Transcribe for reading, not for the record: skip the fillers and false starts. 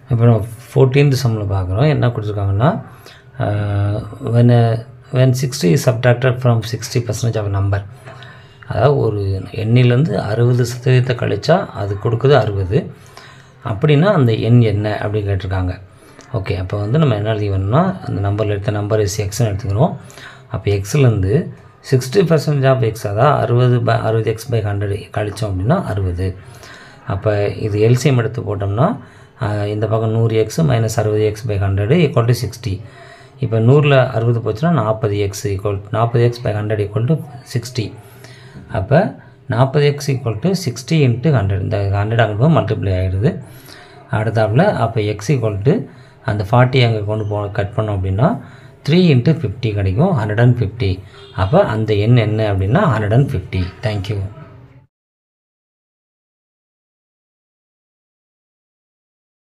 இப்போ நம்ம 14th சம்மில் பார்க்குறோம். என்ன கொடுத்துருக்காங்கன்னா when 60 is subtracted from 60% of a number, அதாவது ஒரு எண்ணிலேருந்து 60% கழிச்சா அது கொடுக்குது 60. அப்படின்னா அந்த எண் என்ன அப்படி கேட்டிருக்காங்க. ஓகே, அப்போ வந்து நம்ம என்ன எழுதிக்கணும்னா அந்த நம்பரில் எடுத்த நம்பர் எக்ஸ்ன்னு எடுத்துக்கிறோம். அப்போ எக்ஸ்லேருந்து 60% ஆஃப் எக்ஸ், அதாவது 60x/100 கழித்தோம் அப்படின்னா 60. அப்போ இது எல்சிஎம் எடுத்து போட்டோம்னா இந்த பக்கம் 100x - 60x/100 = 60. இப்போ 100ல் 60 போச்சுன்னா 40x = 40x/100 = 60. அப்போ 40x = 60 × 100. இந்த 100 அங்கே மல்டிப்ளை ஆகிடுது. அடுத்தாப்பில் அப்போ x = அந்த 40 அங்கே கொண்டு கட் பண்ணோம் அப்படின்னா 3 × 50 கிடைக்கும், 150. அப்போ அந்த எண் என்ன அப்படின்னா 150. தேங்க்யூ.